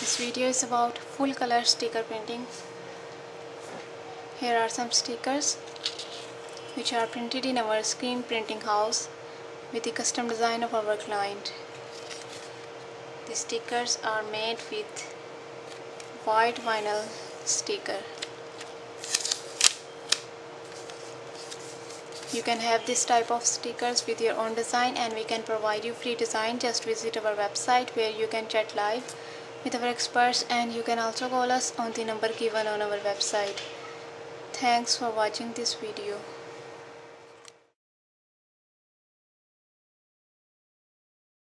This video is about full color sticker printing. Here are some stickers which are printed in our screen printing house with the custom design of our client. The stickers are made with white vinyl sticker. You can have this type of stickers with your own design, and we can provide you free design. Just visit our website where you can chat live with our experts, and you can also call us on the number given on our website. Thanks for watching this video.